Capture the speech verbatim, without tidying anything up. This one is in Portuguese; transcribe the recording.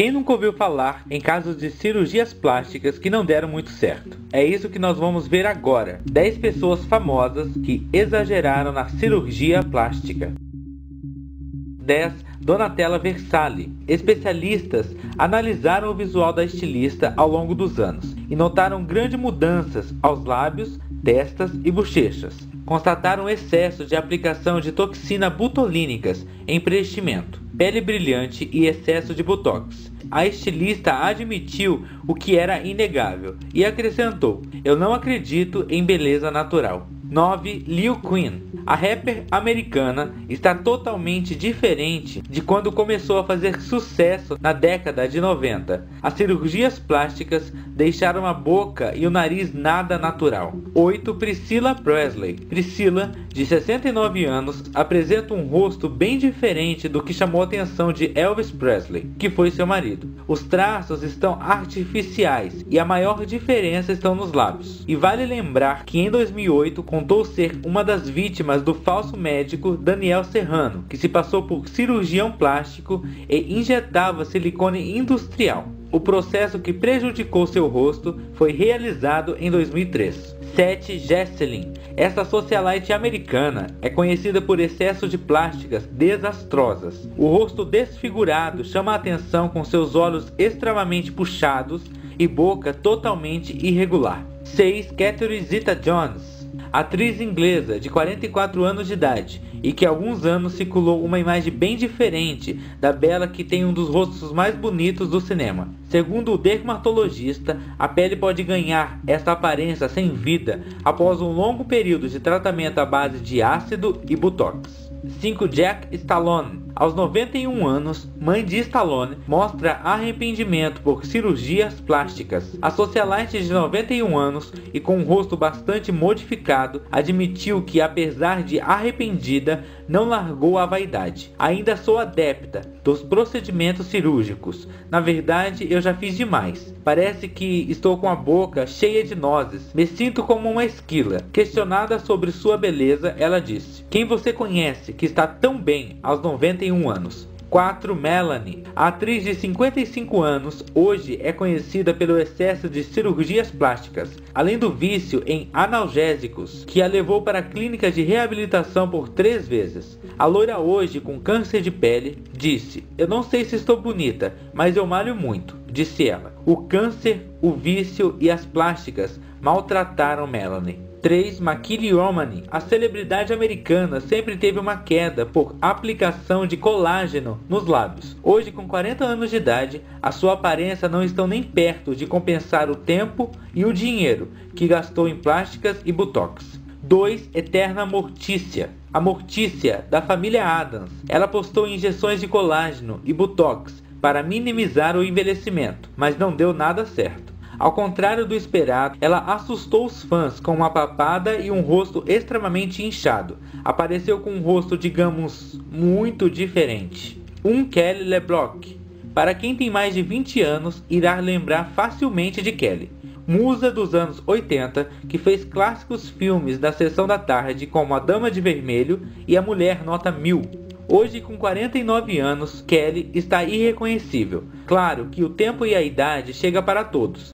Quem nunca ouviu falar em casos de cirurgias plásticas que não deram muito certo? É isso que nós vamos ver agora. dez pessoas famosas que exageraram na cirurgia plástica. dez. Donatella Versace. Especialistas analisaram o visual da estilista ao longo dos anos e notaram grandes mudanças aos lábios, testas e bochechas. Constataram excesso de aplicação de toxina botulínicas em preenchimento, pele brilhante e excesso de botox. A estilista admitiu o que era inegável e acrescentou: "Eu não acredito em beleza natural." nove. Lil Queen. A rapper americana está totalmente diferente de quando começou a fazer sucesso na década de noventa. As cirurgias plásticas deixaram a boca e o nariz nada natural. oito. Priscilla Presley. Priscilla, de sessenta e nove anos, apresenta um rosto bem diferente do que chamou a atenção de Elvis Presley, que foi seu marido. Os traços estão artificiais e a maior diferença estão nos lábios. E vale lembrar que em dois mil e oito contou ser uma das vítimas do falso médico Daniel Serrano, que se passou por cirurgião plástico e injetava silicone industrial. O processo que prejudicou seu rosto foi realizado em dois mil e três. sete. Jesselyn. Esta socialite americana é conhecida por excesso de plásticas desastrosas. O rosto desfigurado chama a atenção com seus olhos extremamente puxados e boca totalmente irregular. seis. Catherine Zeta-Jones. Atriz inglesa de quarenta e quatro anos de idade e que há alguns anos circulou uma imagem bem diferente da bela que tem um dos rostos mais bonitos do cinema. Segundo o dermatologista, a pele pode ganhar essa aparência sem vida após um longo período de tratamento à base de ácido e botox. cinco. Jack Stallone. Aos noventa e um anos, mãe de Stallone mostra arrependimento por cirurgias plásticas. A socialite de noventa e um anos e com um rosto bastante modificado admitiu que, apesar de arrependida, não largou a vaidade. "Ainda sou adepta dos procedimentos cirúrgicos. Na verdade, eu já fiz demais. Parece que estou com a boca cheia de nozes. Me sinto como uma esquila." Questionada sobre sua beleza, ela disse: "Quem você conhece que está tão bem aos noventa e um anos?" quatro. Melanie. A atriz de cinquenta e cinco anos hoje é conhecida pelo excesso de cirurgias plásticas, além do vício em analgésicos, que a levou para a clínica de reabilitação por três vezes. A loira, hoje com câncer de pele, disse: "Eu não sei se estou bonita, mas eu malho muito", disse ela. O câncer, o vício e as plásticas maltrataram Melanie. três. Makylie Romany. A celebridade americana sempre teve uma queda por aplicação de colágeno nos lábios. Hoje, com quarenta anos de idade, a sua aparência não está nem perto de compensar o tempo e o dinheiro que gastou em plásticas e botox. dois. Eterna Mortícia. A Mortícia, da família Addams. Ela postou injeções de colágeno e botox para minimizar o envelhecimento, mas não deu nada certo. Ao contrário do esperado, ela assustou os fãs com uma papada e um rosto extremamente inchado. Apareceu com um rosto, digamos, muito diferente. um. Kelly LeBrock. Para quem tem mais de vinte anos, irá lembrar facilmente de Kelly, musa dos anos oitenta, que fez clássicos filmes da Sessão da Tarde como A Dama de Vermelho e A Mulher Nota Mil. Hoje, com quarenta e nove anos, Kelly está irreconhecível. Claro que o tempo e a idade chegam para todos,